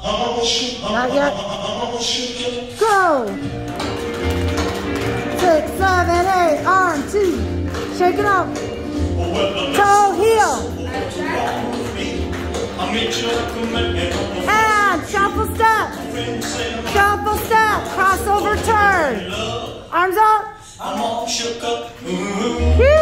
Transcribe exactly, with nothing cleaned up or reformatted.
Not yet. Go. Six, seven, eight, arm, two. Shake it up. Toe, heel. And shuffle step. Shuffle step. Crossover turn. Arms up. Woo.